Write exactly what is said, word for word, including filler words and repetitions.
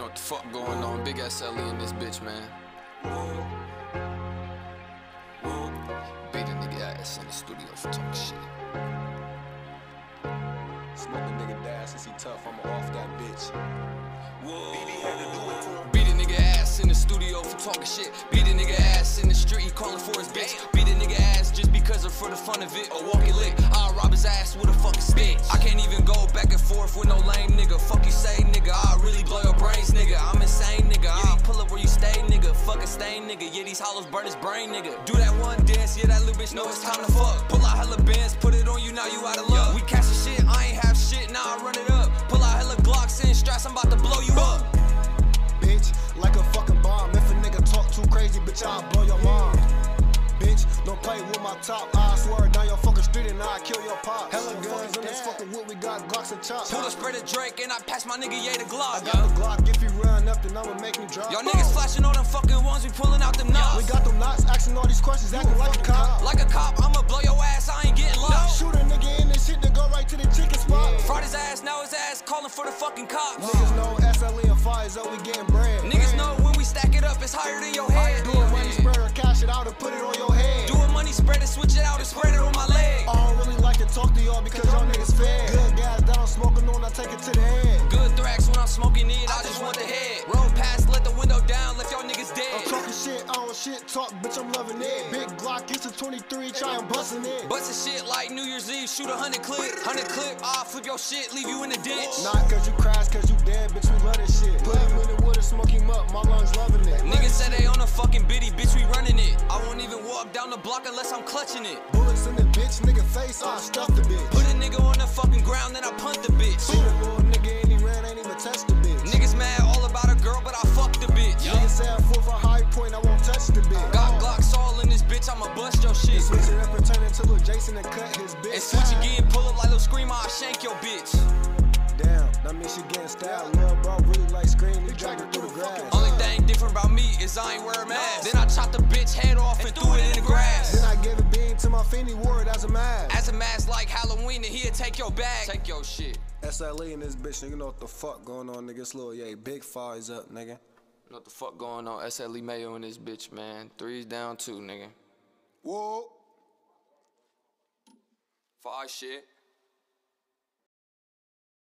know what the fuck going on? Big S L E in this bitch, man. Beat a nigga ass in the studio for talking shit. Smoke a nigga dash since he tough, I'ma off that bitch. Whoa. B B had to do it to him. Beat a nigga ass in the studio for talking shit. Beat a nigga ass in the street, he calling for his bitch. Beat a nigga ass just because or for the fun of it, or walk it lit. I'll rob his ass with a fucking stick. I can't even go back and forth with no lame nigga. Fuck you say, nigga, I'll really blow your brains, nigga. I'm insane, nigga. I'll pull up where you stay, nigga. Fuck a stain, nigga. Yeah, these hollows burn his brain, nigga. Do that one dance, yeah, that little bitch know it's time to fuck. Pull out hella bands, put it on you, now you out of luck. We catch the shit, I ain't have shit, now I run it up. Pull out hella Glocks and straps, I'm about to blow you up. Bitch, like a fucking bomb. If a nigga talk too crazy, bitch, I'll blow your mom. Bitch, don't play with my top. I swear down your fucking street and I'll kill your pop. Hella guns in this fucking wood, we got Glocks and chops. Pull a spread of Drake and I pass my nigga Ye the Glock. I got the Glock, if he run up, then I'ma make me drop. Y'all niggas flashing all them fucking ones, we pulling out them knots. We got them knots, asking all these questions, acting like a cop. Like a cop, I'ma blow your ass, I ain't getting lost. Shoot a nigga in this shit to go right to the chicken spot. Fraud his ass, now his ass calling for the fucking cops. Niggas know S L E and fires, so we getting bread. Niggas know when we stack it up, it's higher than your head. Do a money spread or cash it out and put it on your head. Do a money spread and switch it out and spread it on my leg. I don't really like to talk to y'all because y'all niggas fed. Good gas that I'm smoking on, I take it to the head. Good thrax when I'm smoking it, I just want the head. Roll past, let the window down, left y'all niggas dead. I'm talking shit, I don't shit talk, bitch, I'm loving it. Big Glock, it's a twenty-three, try and bustin' it. Bustin' shit like New Year's Eve, shoot a hundred clip. Hundred clip, I'll flip your shit, leave you in the ditch. Not cause you crash, cause you dead, bitch, we love this shit. Put him in the wood and smoke him up, my lungs loving it. Niggas say they on a fucking biddy, bitch, we running it. I won't even walk down the block unless I'm clutching it. Bullets in the bitch, nigga face, I stuff the bitch. Put a nigga on the fucking ground, then I punt the bitch. See the little nigga and he ran, ain't even touch the bitch. Niggas mad all about a girl, but I fuck the bitch. Niggas say I'm full for high point, I won't touch the bitch. Got Glocks all in this bitch, I'ma bust your shit. Switch it up and turn it to Lil Jason and cut his bitch. And switch again, pull up like Lil Screamer, I'll shank your bitch. Damn, that means she getting stabbed. Lil' bro really like scream, he dragging through the grass. Only thing different about me is I ain't wear a mask. Then I chop the bitch head off and threw it in the grass. Then I gave a bean to my fiend, he wore it as a mask. As a mask like Halloween, and he'll take your bag. Take your shit. S L E in this bitch, nigga, you know what the fuck going on, nigga. It's Lil Ye, big fires up, nigga. You know what the fuck going on? S L E Mayo in this bitch, man. Threes down two, nigga. Whoa. Five shit.